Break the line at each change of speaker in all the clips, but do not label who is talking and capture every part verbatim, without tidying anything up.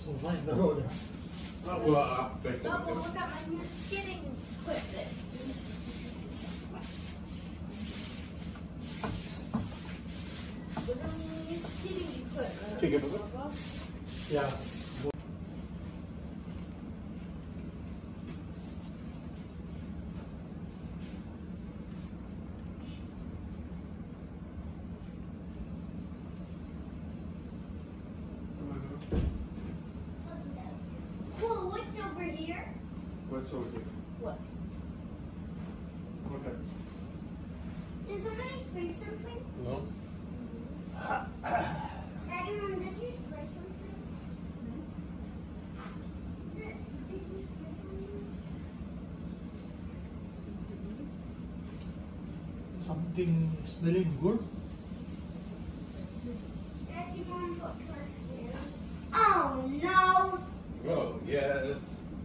sofa in the road.
Oh, well, uh, right there.
Oh, well, look at my new skidding equipment. Look at my new skidding equipment.
ठीक है बाबा.
Yeah.
Whoa, what's over here?
What's over here?
What?
Okay.
Did somebody spray something?
No.
Daddy, Mom, did you spray something? Did, did you spray something?
Something smelling good.
Daddy, Mom, what was there? Oh, no!
Oh, yes.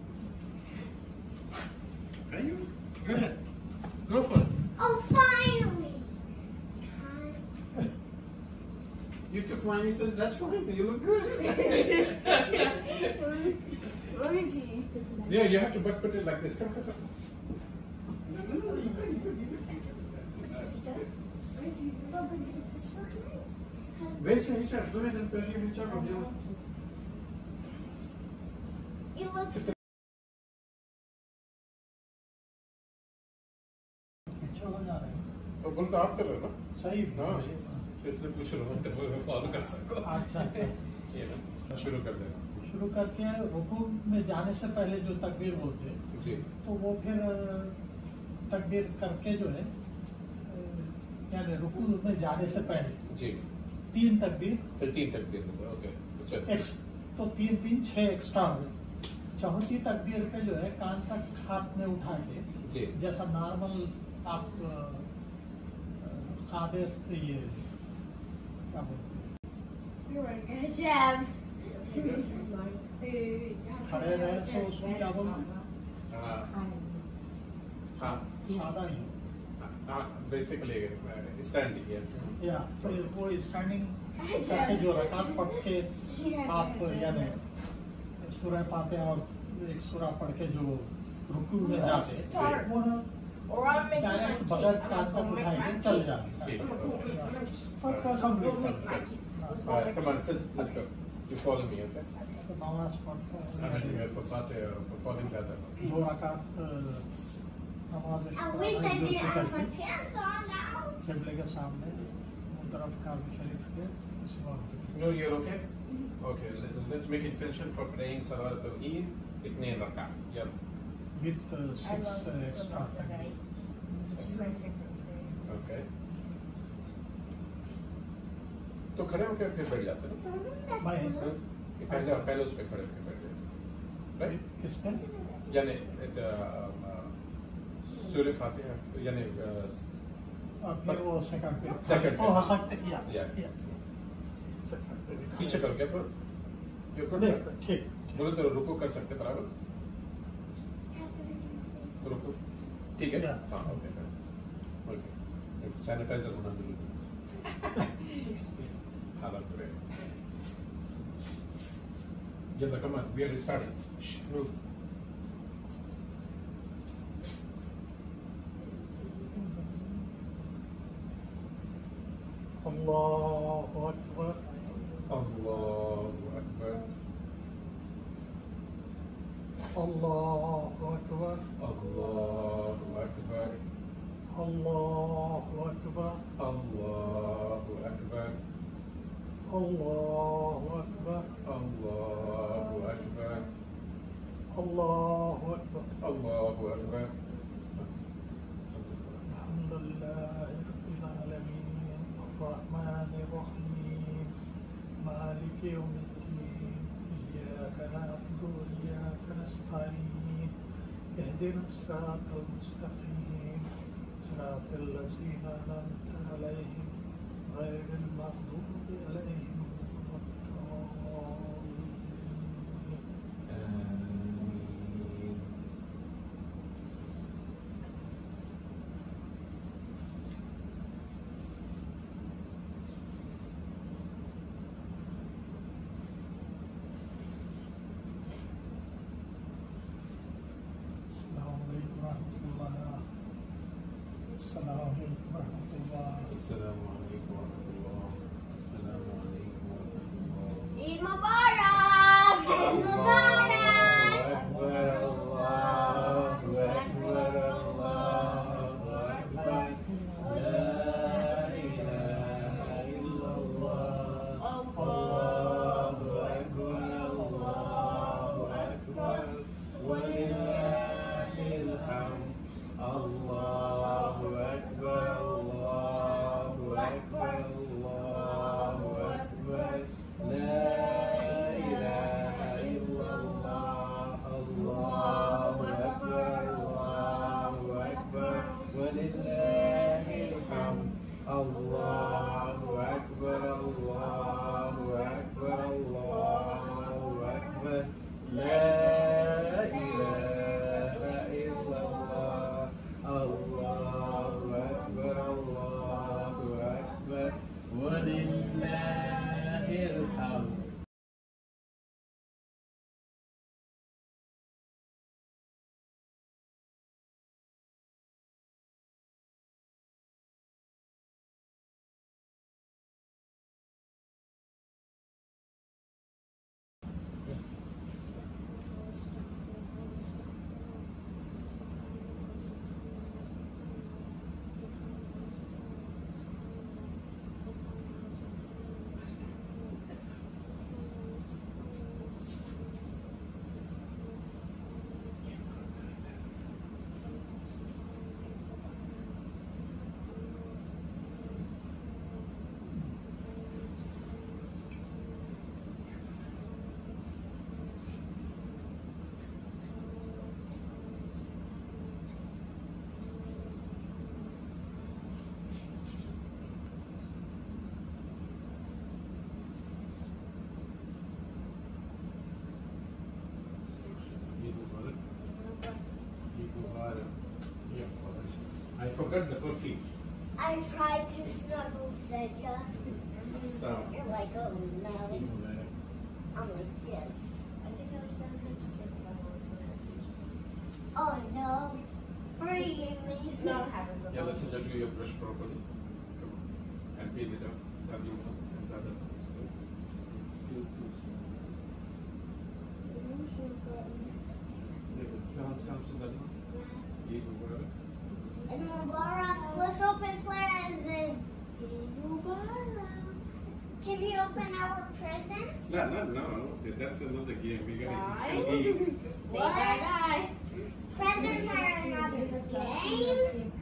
Are you? Go ahead. Go for it.
Oh, finally!
You took mine. He said, that's fine. You look good.
Let me see.
Yeah, you have to but put it like this. Come, come, come. No, no, no. You good, you good, you good. Where's your hitcher? Go ahead and put your hitcher on your.
It looks
पीछे हो जा रहे हैं.
Oh, बोल तो आप कर रहे हो ना?
सही.
हाँ. इसलिए पूछ रहा हूँ तो मैं फॉलो कर सको.
अच्छा अच्छा.
ये ना शुरू कर देना.
शुरू करके रुकू में जाने से पहले जो तकबीर बोलते हैं
जी.
तो वो फिर तकबीर करके जो है यानी रुकू में जाने से पहले
जी.
तीन तकबीर.
फिर तीन तक दे दूँगा. ओके. चल.
एक्स तो तीन तीन छह एक्स्ट्रा हुए. चौथी तकबीर पे जो है कान तक हाथ में उठा के
जी.
जैसा नॉर्मल आप खादे ये क्या बोलते हैं
You're a good job.
खड़े रहे तो उसको क्या बोलते हैं.
हाँ. हाँ.
सादा ही
हाँ. बेसिकली स्टैंड किया.
या तो वो स्टैंडिंग करके जो रकात पढ़ के आप यानी सूरह फातिहा और एक सूरह पढ़ के जो रुकू में जाते वो ना डायरेक्ट बगैर कान तक उठाए के चल जाते. और कंप्लीट करते.
Alright, come on, let's, let's go. You follow me, okay?
तो नमाज पढ़ते
I mean, you're for class, uh, for following that.
दो रकात नमाज
At least I didn't have my pants on now.
किबले के सामने उन तरफ काबा शरीफ के सिवा.
No, you're okay? Okay, let, let's make intention for praying Salat al-Eid. Itne raka. Yeah.
with uh, six uh, extra.
It's my favorite thing.
Okay. तो खड़े होकर फिर बैठ जाते हैं.
भाई
पहले पहले उस पे खड़े होकर बैठ जाते. राइट.
किस पे?
यानी सूरह फातिहा यानी
और फिर वो सेकंड पे.
सेकंड
ओ हाँ या
या
या.
पीछे करके फिर ये कर
ठीक.
बोले तो रुको कर सकते बराबर. रुको. ठीक है. हाँ ओके. ओके. सैनिटाइजर होना जरूरी है. हालत रहे. Yalla, come on, we are starting. Shh, move.
Allahu Akbar.
Allahu Akbar.
Allahu Akbar.
Allahu Akbar.
Allahu Akbar.
Allahu Akbar.
Allahu Akbar.
Allahu Akbar.
Allahu Akbar.
Allahu Akbar.
Alhamdulillah Rabbil Alameen. Ar-Rahman Ar-Rahim. Malik Yawmiddin. Iyyaka na'budu wa iyyaka nasta'in. Ihdina as-siratal mustaqim. Siratal ladzina an'amta 'alayhim. غير المغضوب عليهم ولا الضالين.
Allahu Akbar. La ilaha illallah. Allahu Akbar. Allahu Akbar. Walillahil hamd. Allahu Akbar. Allahu Akbar. Allahu Akbar. La ilaha illallah. Allahu Akbar. Allahu Akbar. Walillahil hamd. Eid Mubarak. Eid Mubarak. Yeah, I forgot the perfume.
I tried to snuggle Seja.
So,
You're like, oh no.
Eid Mubarak.
I'm like, yes.
I think I was done because the same one for that.
Oh no. Free me.
No, it happens.
Yeah, listen, let you your brush properly. Come on. And peel it up. That you want. And that other. Still too small. Yeah, but some, some, some, that one. Eid Mubarak.
Eid Mubarak. Let's open presents. Eid Mubarak. Can we open our presents?
No, no, no. That's another game. We gotta
Bye.
still eat.
Say bye bye.
Presents are another game.